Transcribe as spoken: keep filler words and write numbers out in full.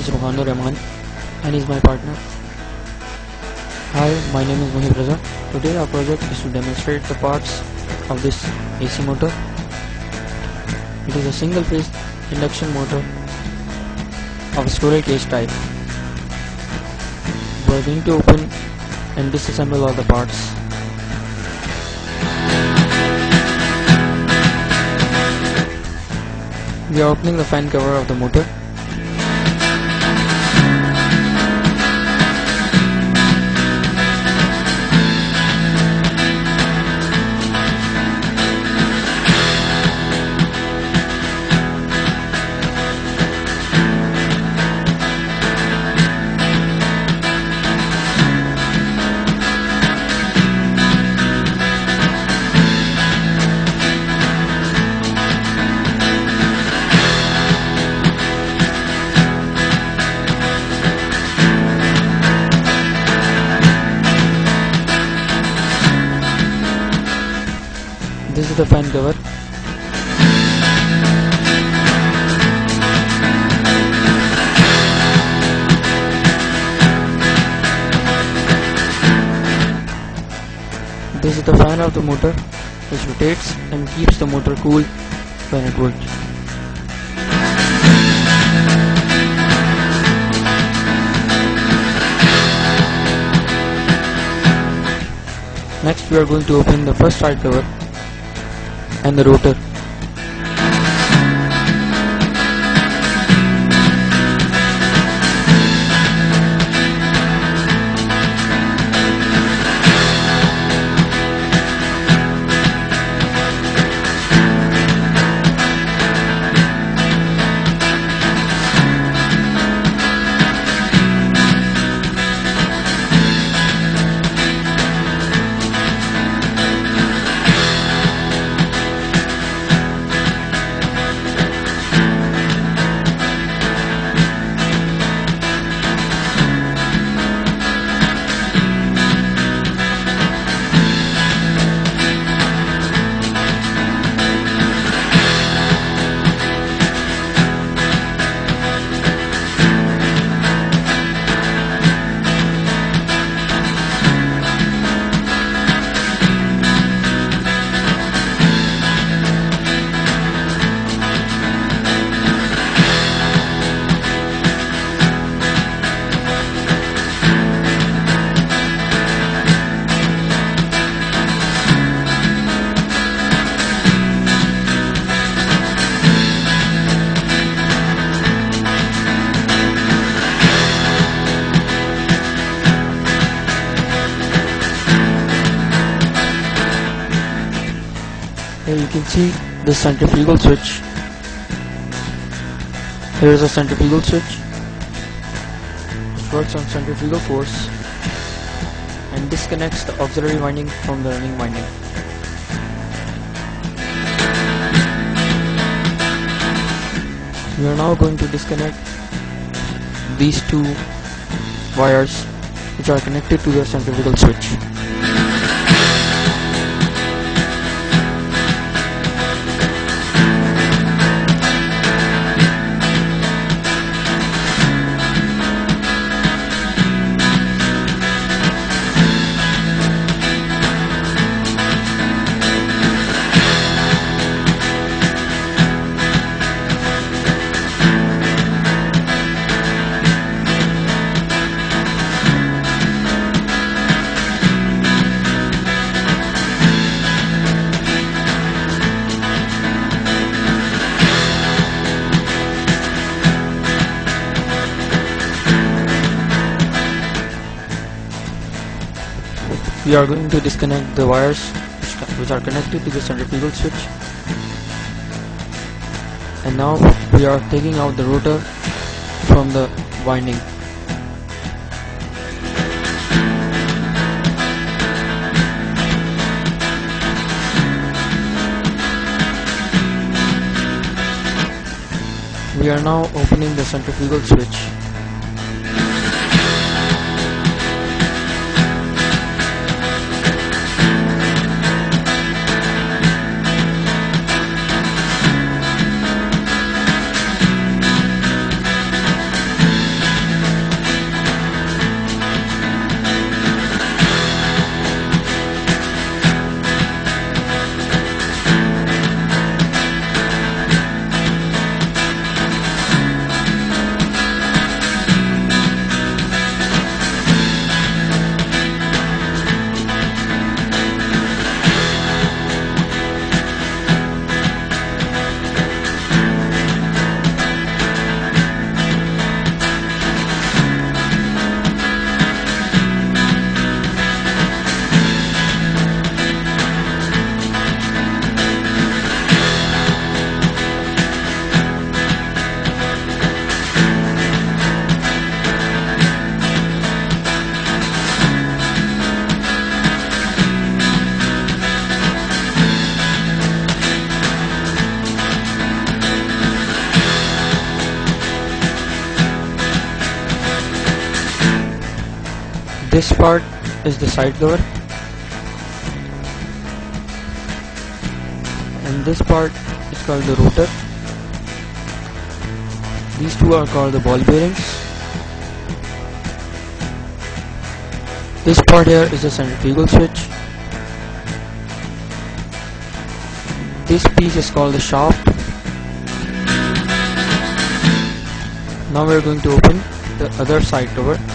is Rohanur Rahman and he's my partner. Hi, my name is Mohib Raza. Today our project is to demonstrate the parts of this A C motor. It is a single phase induction motor of squirrel cage type. We are going to open and disassemble all the parts. We are opening the fan cover of the motor. This is the fan cover. This is the fan of the motor, which rotates and keeps the motor cool when it works. Next we are going to open the first side cover and the rotor. Here you can see the centrifugal switch. Here is a centrifugal switch. It works on centrifugal force and disconnects the auxiliary winding from the running winding. We are now going to disconnect these two wires which are connected to the centrifugal switch. We are going to disconnect the wires which are connected to the centrifugal switch, and now we are taking out the rotor from the winding. We are now opening the centrifugal switch. This part is the side cover, and this part is called the rotor. These two are called the ball bearings. This part here is the centrifugal switch. This piece is called the shaft. Now we are going to open the other side cover.